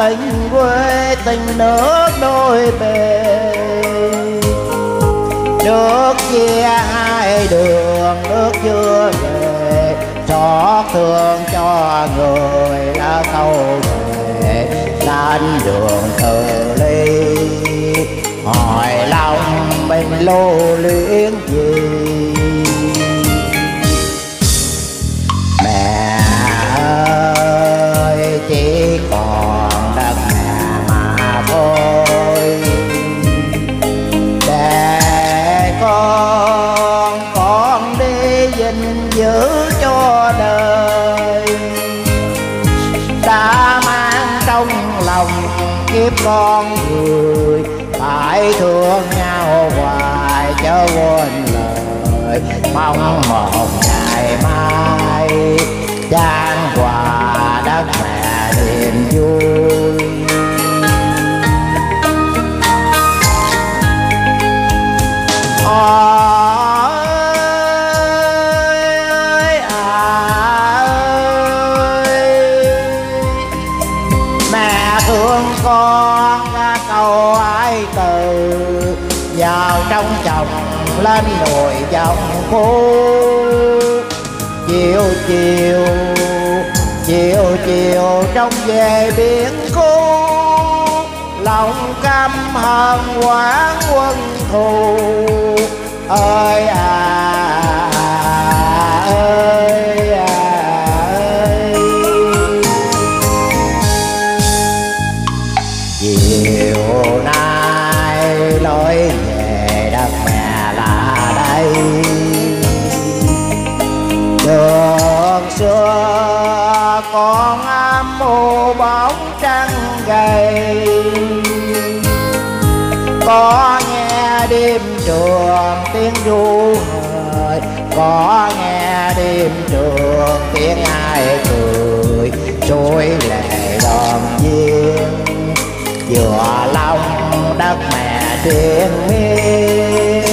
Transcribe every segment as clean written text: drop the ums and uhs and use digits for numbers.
tình quê tình nước đôi bề. Nước chia hai đường nước chưa về, xót thương cho người đã câu về. Lên đường từ ly hỏi lòng mình lưu luyến gì. Mẹ ơi chỉ còn đất mẹ mà thôi, để con đi gìn giữ cho đời. Đã mang trong lòng kiếp con người, phải thương nhau hoài chớ quên lời. Mong một ngày mai chan hòa đất mẹ niềm vui. Ôi mẹ thương con ra câu ái từ, vào trong chồng lên đồi dòng phố. Chiều chiều chiều chiều trong về biển khô, lòng căm hờn oán quân thù. Ơi ơi ơi, chiều nay lối về đất mẹ là đây. Đường xưa con ám mô bóng trăng gầy, có nghe đêm trường tiếng ru hời, có nghe đêm trường tiếng ai cười. Trôi lệ đoàn viên vừa lòng đất mẹ triền miên.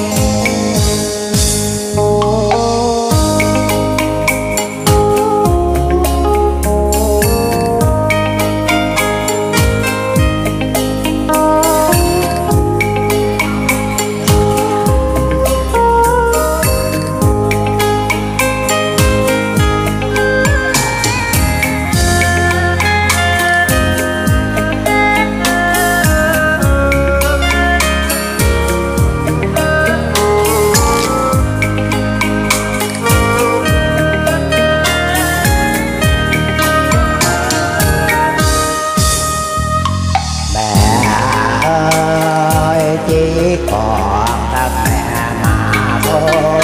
Chỉ còn đất mẹ mà thôi,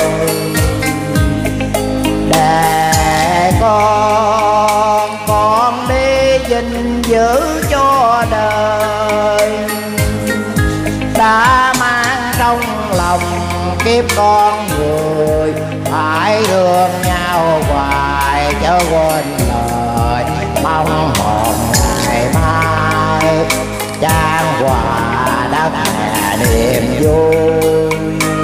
để con đi gìn giữ cho đời. Đã mang trong lòng kiếp con người, phải thương nhau hoài chớ quên lời. Mong một ngày mai chan hòa đất mẹ niềm vui.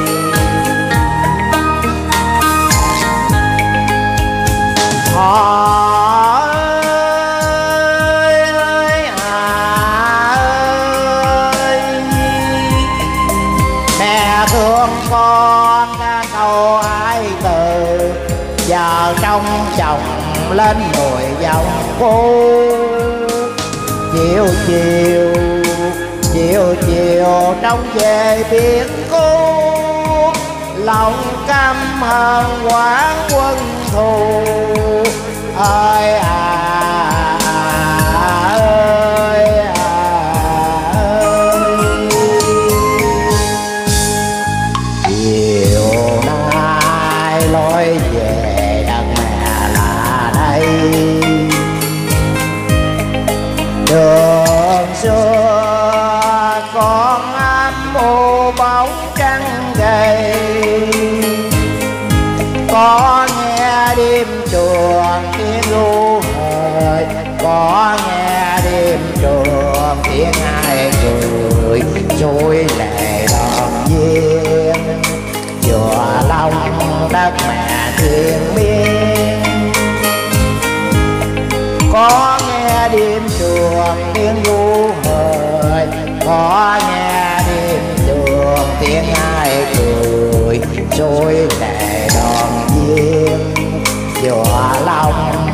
Mẹ thương con câu ái từ, giờ trong chồng lên đồi dòng phố. Chiều chiều chiều chiều trong về biển cô, lòng căm hờn oán quân thù. Ơi ơi chiều nay lối về đất mẹ là đây. Đường xưa con ám mô bóng trăng gầy, có nghe đêm trường tiếng ru hời, có nghe đêm trường tiếng ai cười. Trôi lệ đoàn viên vừa lòng đất mẹ triền miên, có nghe đêm chuông tiếng ru hời, có nghe đêm chuông tiếng ai cười trôi lệ đòn diêm dọa lòng